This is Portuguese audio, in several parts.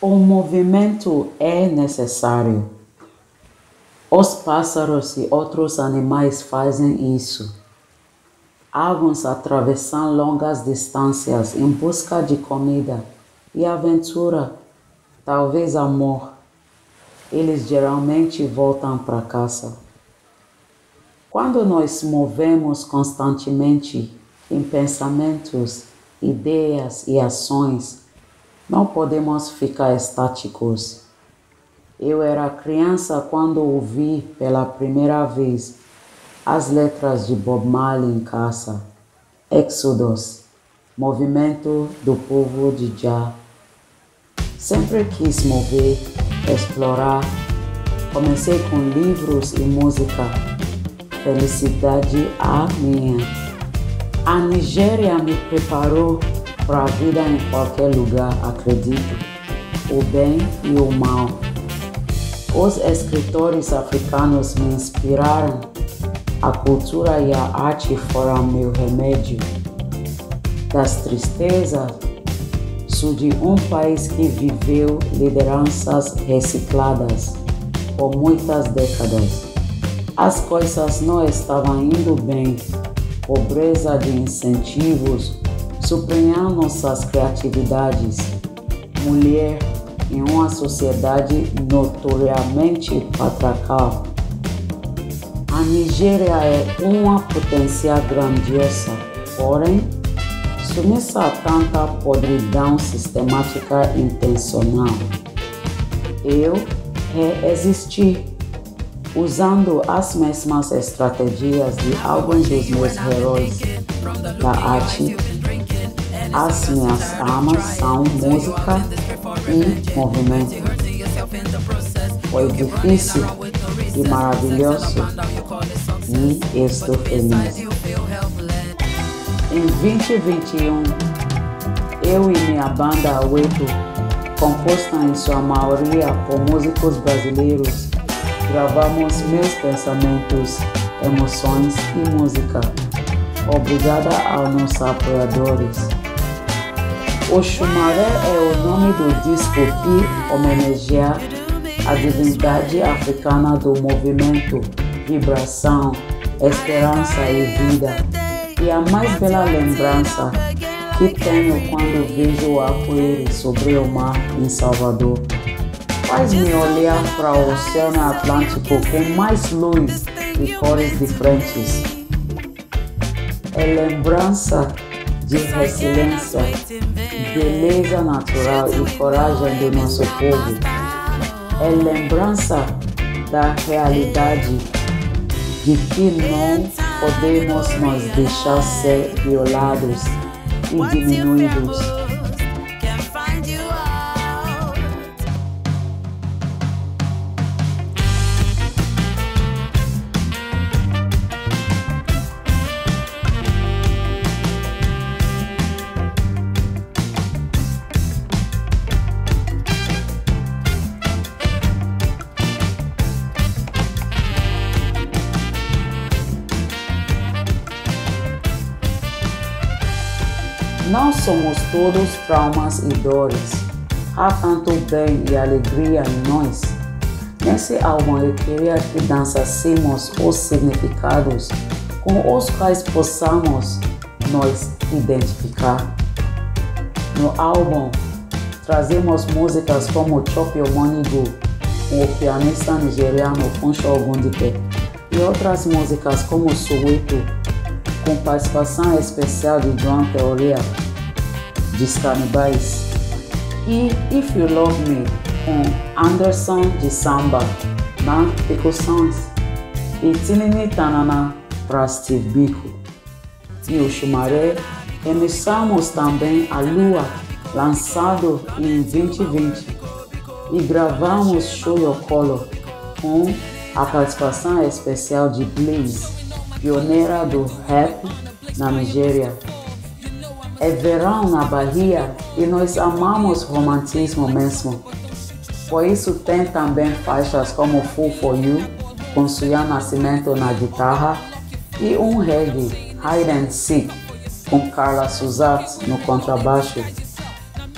O movimento é necessário. Os pássaros e outros animais fazem isso. Alguns atravessam longas distâncias em busca de comida e aventura, talvez amor. Eles geralmente voltam para casa. Quando nos movemos constantemente em pensamentos, ideias e ações, não podemos ficar estáticos. Eu era criança quando ouvi pela primeira vez as letras de Bob Marley em casa. Exodus, movimento do povo de Jah. Sempre quis mover, explorar. Comecei com livros e música. Felicidade a minha. A Nigéria me preparou para a vida em qualquer lugar, acredito. O bem e o mal. Os escritores africanos me inspiraram. A cultura e a arte foram meu remédio. Das tristezas, sou de um país que viveu lideranças recicladas por muitas décadas. As coisas não estavam indo bem. Pobreza de incentivos suprimia nossas criatividades. Mulher em uma sociedade notoriamente patriarcal. A Nigéria é uma potência grandiosa, porém, submissa a tanta podridão sistemática e intencional. Eu resisti, usando as mesmas estratégias de alguns dos meus heróis da arte. As minhas armas são música e movimento. Foi difícil e maravilhoso e estou feliz. Em 2021, eu e minha banda Weto, composta em sua maioria por músicos brasileiros, gravamos meus pensamentos, emoções e música. Obrigada aos nossos apoiadores. O Xumaré é o nome do disco que homenageia a divindade africana do movimento, vibração, esperança e vida. E a mais bela lembrança que tenho quando vejo o arco-íris sobre o mar em Salvador faz-me olhar para o Oceano Atlântico com mais luz e cores diferentes. É lembrança de resiliência, beleza natural e coragem do nosso povo. É lembrança da realidade de que não podemos nos deixar ser violados e diminuídos. Não somos todos traumas e dores. Há tanto bem e alegria em nós. Nesse álbum eu queria que dançássemos os significados com os quais possamos nos identificar. No álbum trazemos músicas como Chop Your Money Go, com o pianista nigeriano Funsho Ogundipe, e outras músicas como Soweto, com participação especial de João Teoria, de Canibais, e If You Love Me, com Anderson de Samba, na percussões, e Tinini Tanana para Steve Biko. E o Xumaré remixamos também A Lua, lançado em 2020, e gravamos Show Your Color, com a participação especial de Blaze, pioneira do rap na Nigéria. É verão na Bahia e nós amamos romantismo mesmo. Por isso tem também faixas como Fool For You, com Suya Nascimento na guitarra, e um reggae, Hide and Seek, com Carla Suzat no contrabaixo.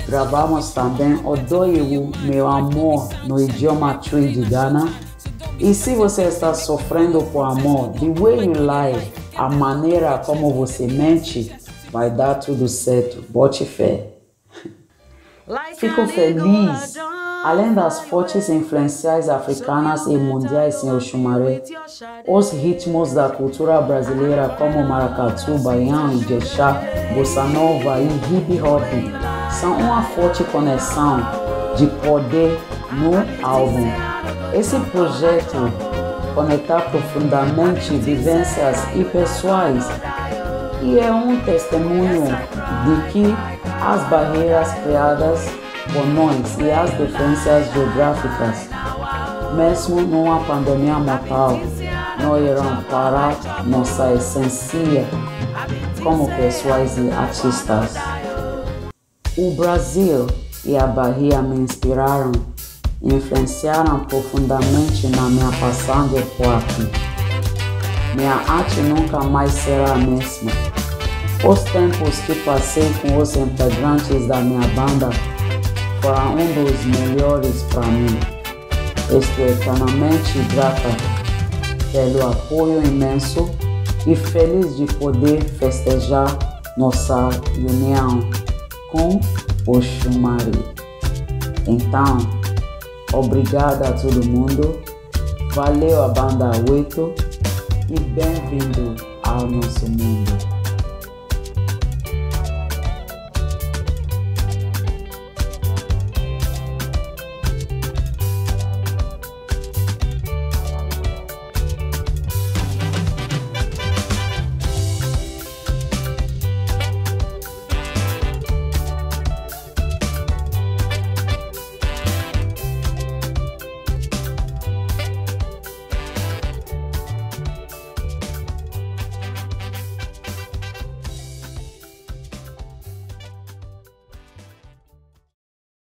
Gravamos também Odoiwu, Meu Amor, no idioma Twi de Ghana. E se você está sofrendo por amor, the way you lie, a maneira como você mente, vai dar tudo certo. Bote fé. Fico feliz. Além das fortes influências africanas e mundiais em Oxumaré, os ritmos da cultura brasileira como maracatu, baião, ijexá, bossa nova e hip hop são uma forte conexão de poder no álbum. Esse projeto conecta profundamente vivências e pessoais e é um testemunho de que as barreiras criadas por nós e as diferenças geográficas, mesmo numa pandemia mortal, não irão parar nossa essência como pessoas e artistas. O Brasil e a Bahia me inspiraram e influenciaram profundamente na minha passagem por aqui. Minha arte nunca mais será a mesma. Os tempos que passei com os integrantes da minha banda foram um dos melhores para mim. Estou eternamente grata pelo apoio imenso e feliz de poder festejar nossa união com Oxumaré. Então, obrigada a todo mundo, valeu a banda 8 e bem-vindo ao nosso mundo.